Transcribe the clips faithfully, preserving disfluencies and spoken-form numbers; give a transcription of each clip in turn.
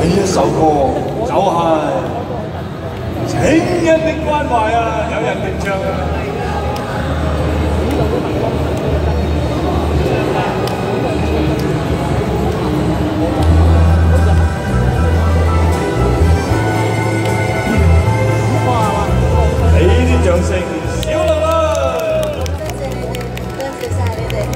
第一首歌就係情人的關懷啊，有人定唱啊！俾啲掌聲，小樂樂！多謝你哋，多謝晒你哋。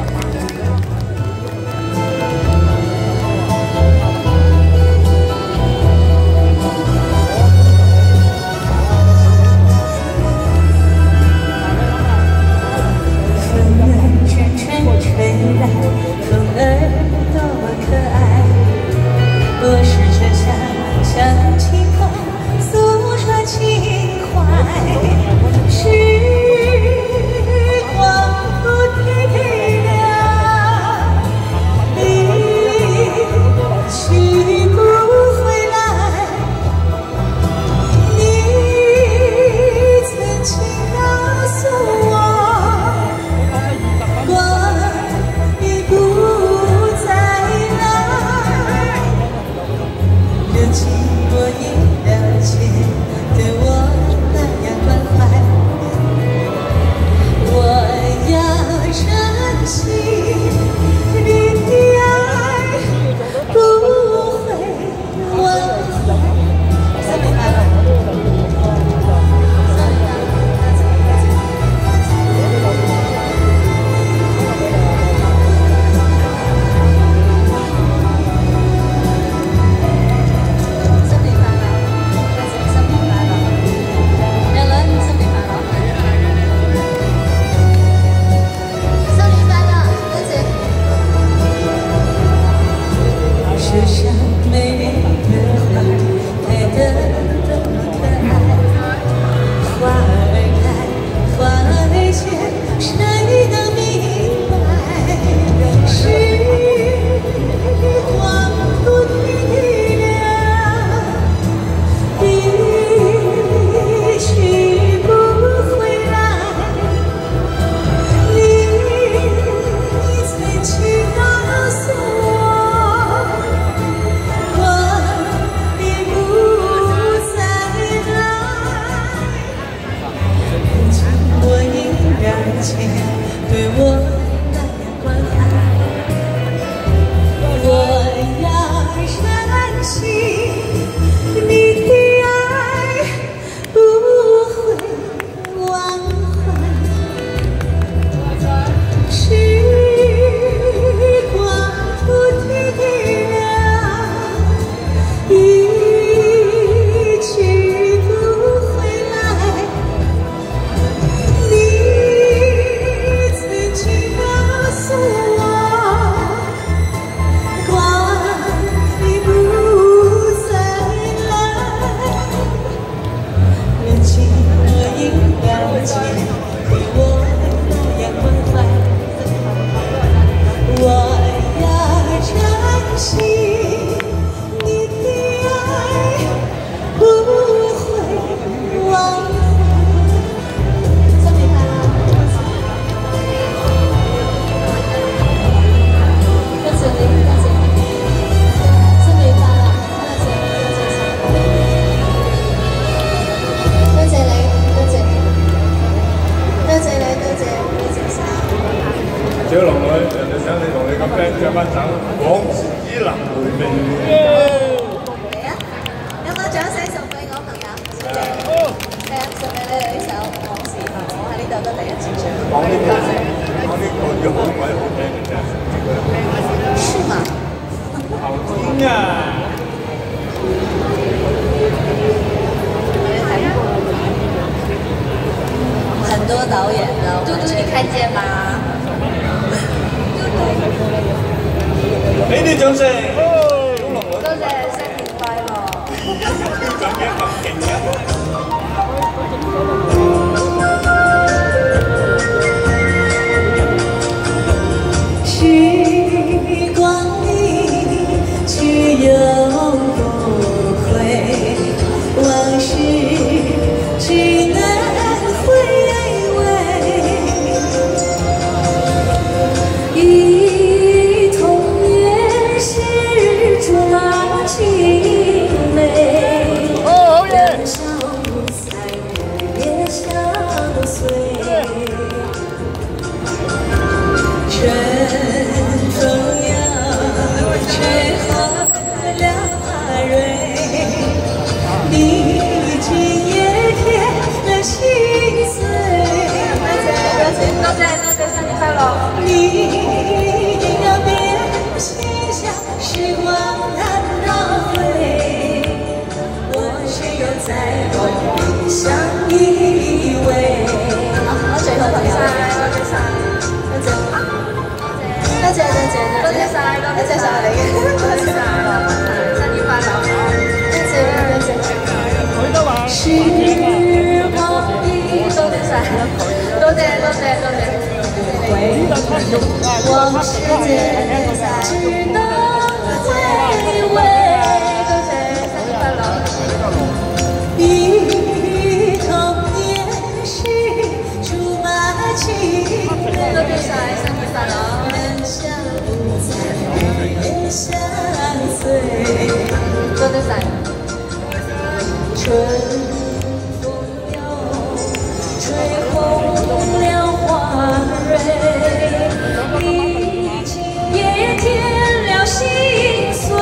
小龍女，人哋想你同你個 friend 着翻首《往事只能回味》。嚟啊！有冇掌聲送俾我朋友？小姐，係啊，送俾你哋呢首《往事》，我喺呢度都第一次唱。講呢個，講呢個要好鬼好聽嘅啫。是嗎？好聽啊！很多導演的，嘟嘟，你看見嗎？ 俾啲掌聲！多謝新年快樂！咁嘅咁勁嘅。時光一去又不回，往事只能回味。一童年时。 时光倒回，我却又在梦里相依偎。好，最後朋友，多謝晒，多謝，多謝多謝多謝晒，多謝晒你嘅，多謝晒，新年快樂，多謝多謝。佢都話時光已多謝晒，多謝多謝多謝。 往事间只能回味，多謝新年快樂。憶童年時竹馬青梅，多謝晒新年快樂。人相不在，月相隨，多謝晒。春風又吹紅了花蕊。 已經也添了心碎，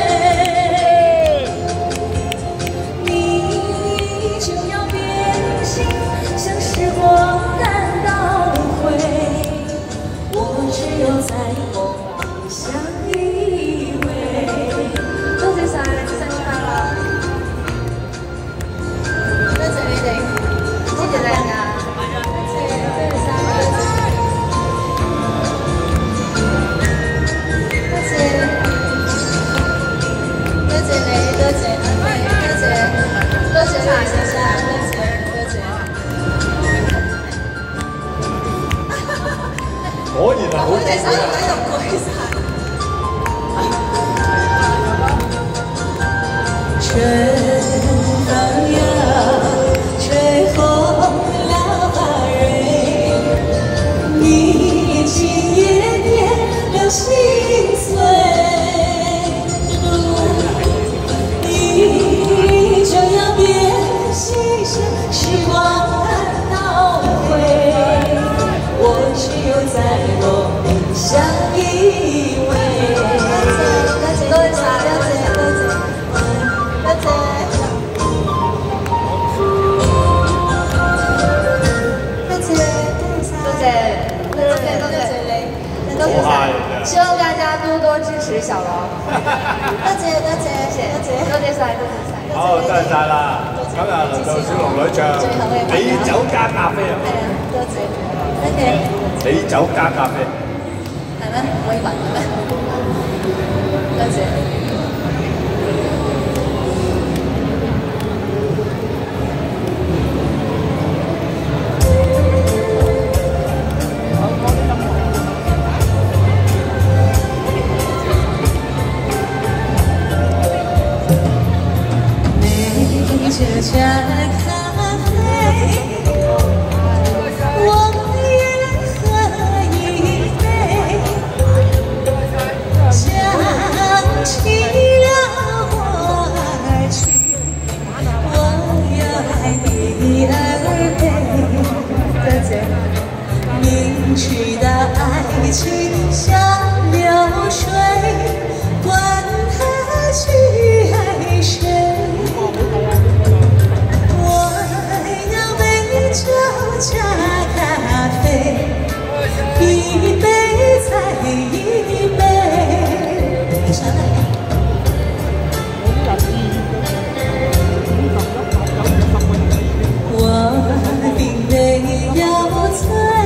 你就要變心，向時光感到回，我只有在夢裡相依偎。多謝晒，新年快樂！多謝你哋，謝謝大家。 果然係好隻手喺度攰晒。春風又吹紅了花蕊，你已經也變了心碎，你就要變心，向時光倒回。 我只有在夢裡相依偎。多謝多謝多謝多謝多謝。多謝多謝多謝你，多謝晒。希望大家多多支持小龍。多謝多謝多謝多謝晒多謝晒。 好，多謝晒啦。今日輪到小龍女唱美酒加咖啡啊！係啊， 多謝。 Okay. 美酒加咖啡， 係咩？可以聞嘅咩？多謝。美酒加咖啡。 凝聚的愛情像流水，管它去愛誰。我要美酒加咖啡，一杯再一杯。我並沒有醉。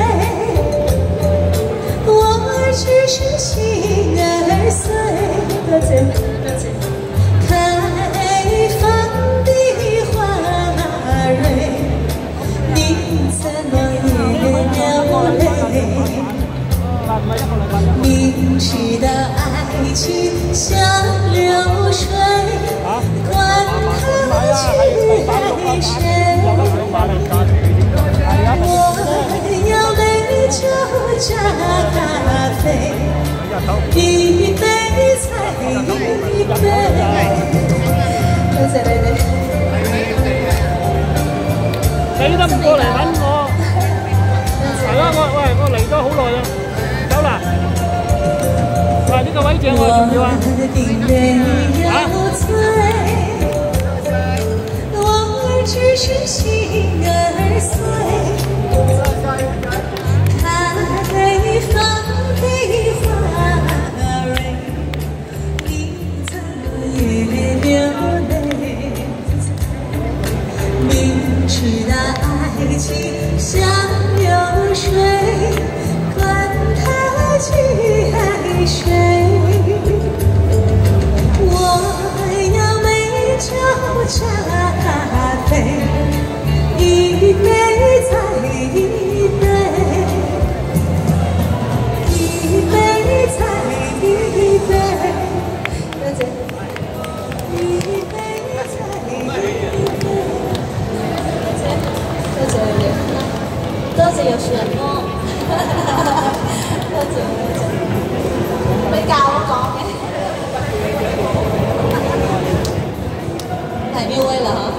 只是心兒碎，多謝多謝。開放的花蕊，你怎麼也流淚？凝聚的愛情像流水，管它去愛誰。我要美酒加咖啡。 一杯再一杯，多謝你哋。 你都唔過嚟揾我，係啦，我喂我嚟咗好耐啦，走啦。喂，呢個位正我要唔要啊？我只是心兒碎，開放的花蕊。 情像流水，管它几海水。我要美酒加咖啡，一杯再一杯，一杯再一杯。多谢。一杯再一杯。多謝你，多謝有樹人哥，多謝多謝，你教我講嘅，係邊位啦？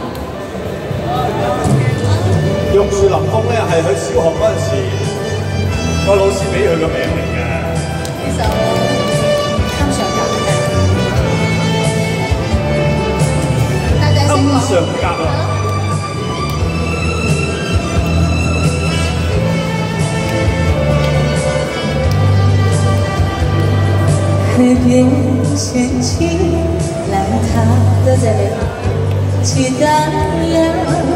玉樹臨風咧係佢小學嗰陣時個老師俾佢個名嚟㗎。 呢首襟上格嘅，大家識講。襟上格啊！ 海边掀起浪涛，多謝你，激盪了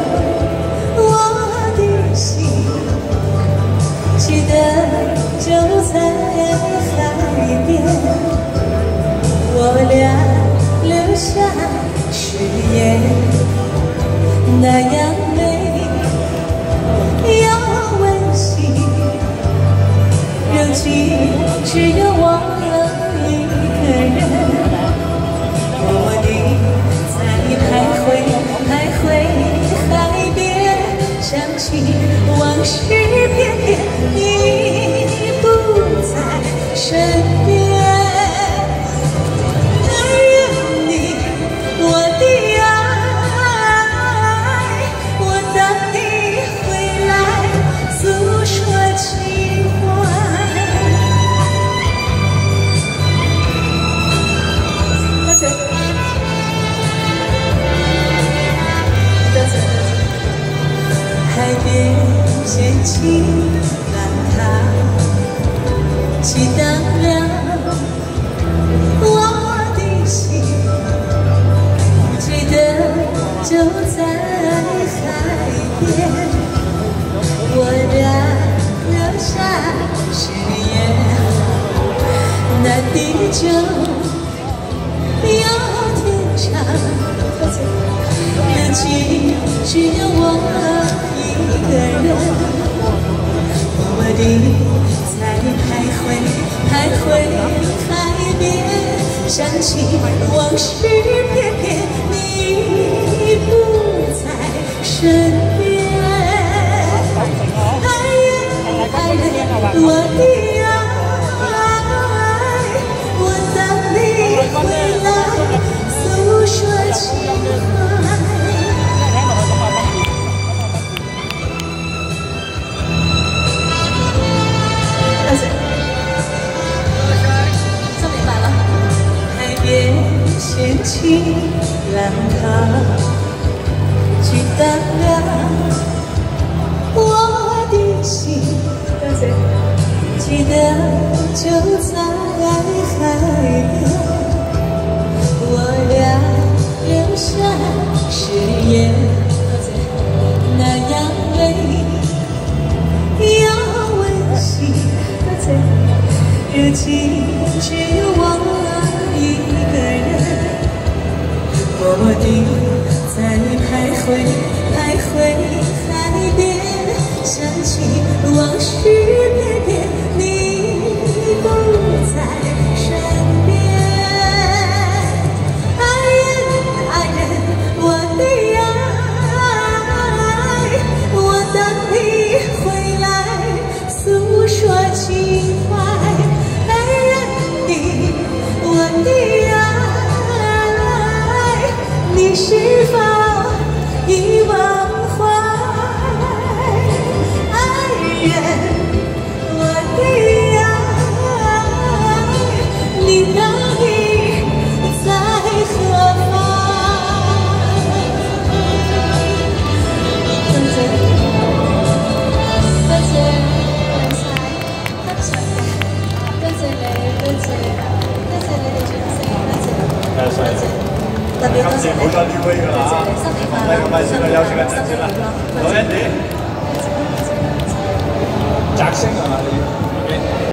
我的心，記得就在海邊，我倆留下誓言，那樣美又溫馨，如今只有我。 一个人，默默地在徘徊，徘徊海边，想起往事片片，你不在身边。爱人你，我的爱，我等你回来诉说情怀。 海边掀起浪涛，激荡了我的心，记得就在海边，我俩留下誓言，那地久又天长，如今只有我。 一个人，默默地在徘徊，徘徊海边，想起往事片片，你不在身边。爱人，爱人，我的爱，我等你回来诉说情怀。 掀起浪涛，激荡了我的心。记得就在海边，我俩留下誓言，那样美又温馨。如今只有我一个人。 默默地在徘徊，徘徊海边，想起往事片片，你不在身边。爱人，爱人，我的爱，我等你回来诉说情怀。爱人你，我的爱。 你是否已忘怀？爱人，我的爱，你到底在何方？多謝，多謝，多謝，多謝你，多謝，多謝你哋掌聲，多謝，多謝。 特別多謝你，多謝你，新年快樂，新年快樂，新年快樂， 好 Andy。 摘星係嘛？你？